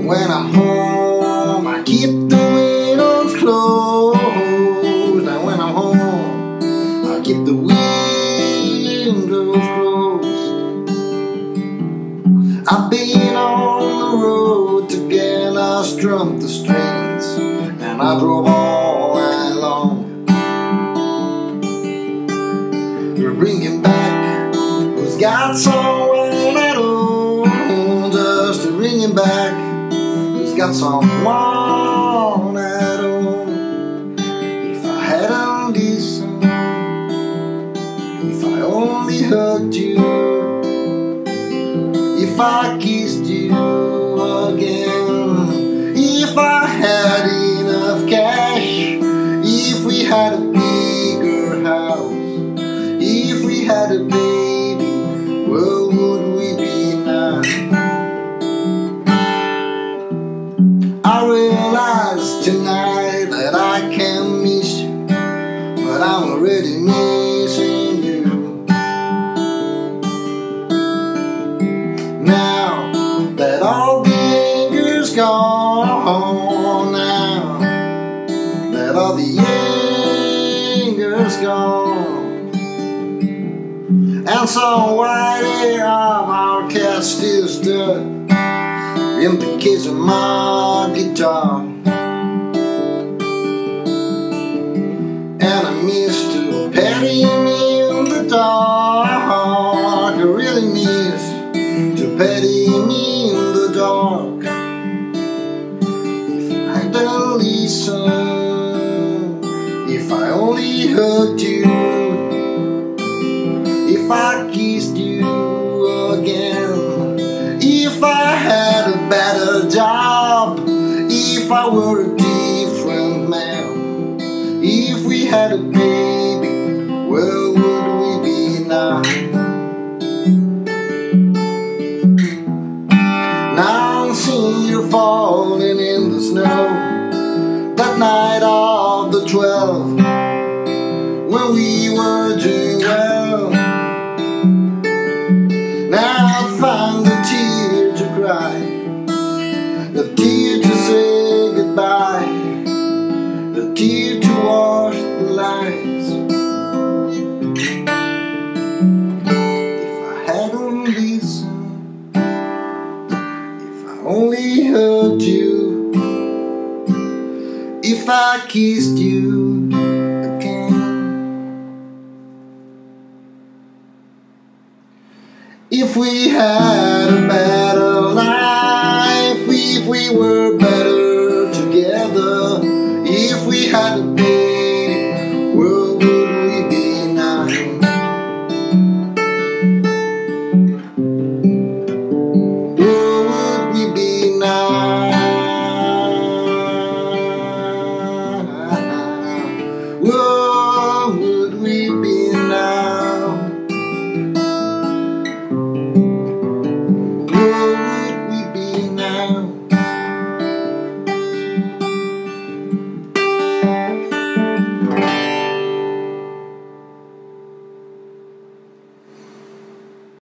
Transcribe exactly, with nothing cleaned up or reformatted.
when I'm home, I keep the windows closed. And when I'm home, I keep the windows closed. I've been on the road together, I strummed the strings, and I drove all night long. We're bringing back who's got someone at home, just to bring him back who's got someone at home. If I hadn't listened, if I only hugged you, if I kissed you again, if I had enough cash, if we had a bigger house, if we had a baby, where would we be now? I realize tonight that I can miss you, but I'm already missing you. Now that all the anger's gone, now that all the anger's gone, and so white air of our cast is dirt in the case of my guitar. And I miss to petty me in the dark. I really miss to petty me in the dark. If I hadn't listened, if I only hugged you, if I kissed you again, if I had a better job, if I were a different man, if we had a baby, where would we be now? Now I'm seeing you falling in the snow, that night of the twelve, when we were doing well. Now I find a tear to cry, a tear to say goodbye, a tear to wash the lines. If I hadn't listened, if I only heard you, if I kissed you again, if we had